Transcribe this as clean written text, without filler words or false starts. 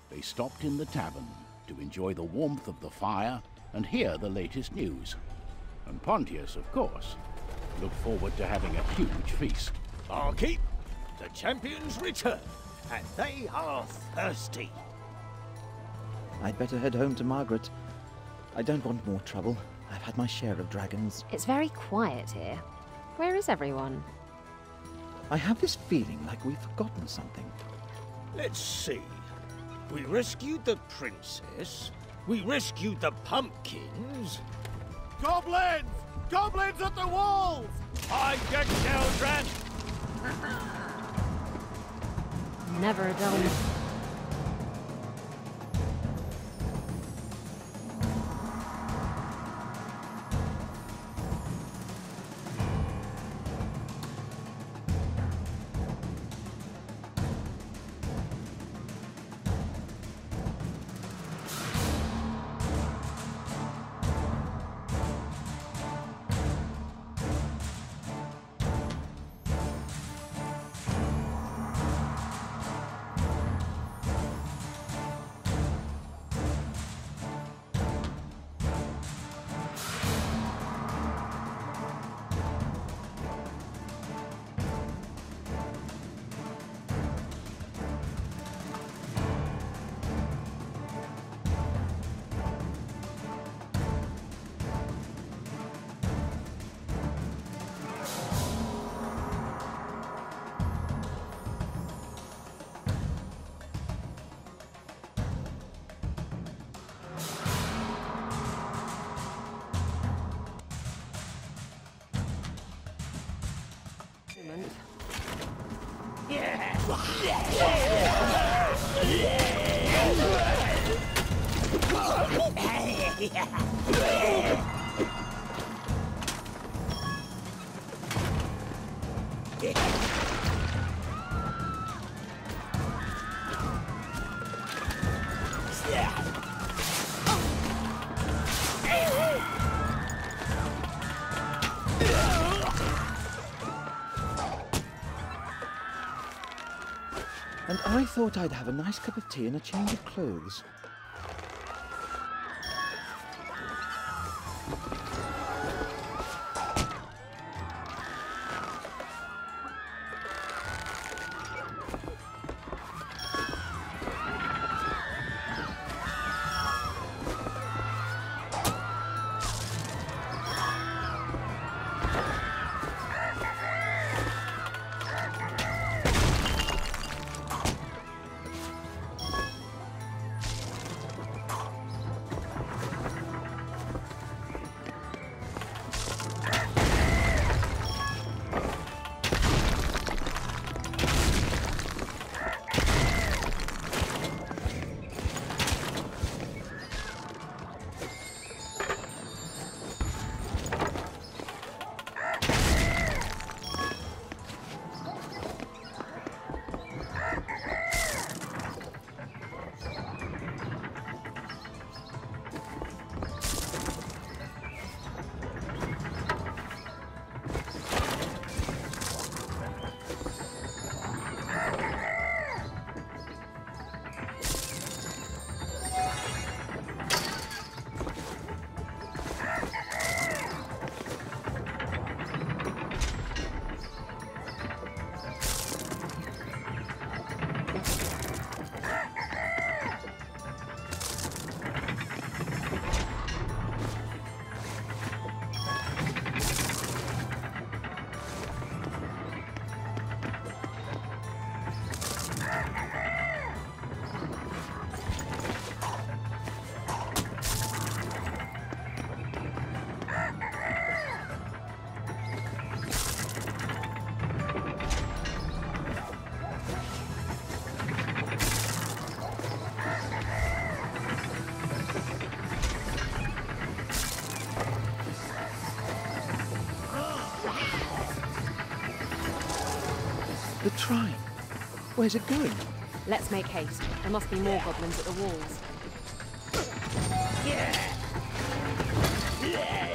they stopped in the tavern to enjoy the warmth of the fire and hear the latest news. And Pontius, of course, looked forward to having a huge feast. Barkeep, the champions return, and they are thirsty. I'd better head home to Margaret. I don't want more trouble. I've had my share of dragons. It's very quiet here. Where is everyone? I have this feeling like we've forgotten something. Let's see. We rescued the princess. We rescued the pumpkins. Goblins! Goblins at the walls! Hide your children! Never a dull moment. And I thought I'd have a nice cup of tea and a change of clothes. The shrine. Where's it going? Let's make haste. There must be more goblins at the walls. Yeah.